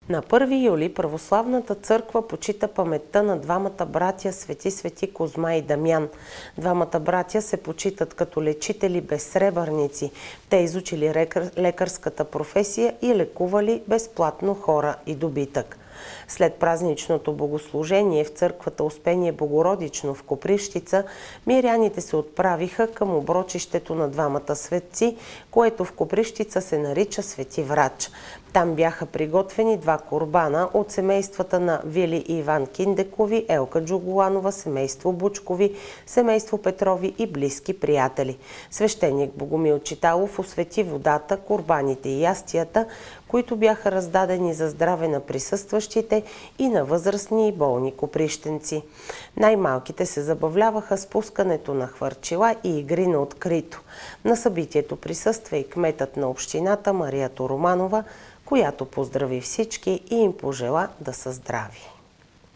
На 1 юли православната църква почита паметта на двамата братя свети Козма и Дамян. Двамата братя се почитат като лечители безсребърници. Те изучили лекарската професия и лекували безплатно хора и добитък. След празничното богослужение в църквата Успение Богородично в Копривщица, миряните се отправиха към оброчището на двамата светци, което в Копривщица се нарича Свети Врач. Там бяха приготвени 2 курбана от семействата на Вили и Иван Киндекови, Елка Джугуланова, семейство Бучкови, семейство Петрови и близки приятели. Свещеник Богомил Читалов освети водата, курбаните и ястията, които бяха раздадени за здраве на присъстващите и на възрастни и болни коприщенци. Най-малките се забавляваха с пускането на хвърчила и игри на открито. На събитието присъства и кметът на общината Мария Тороманова, която поздрави всички и им пожела да са здрави.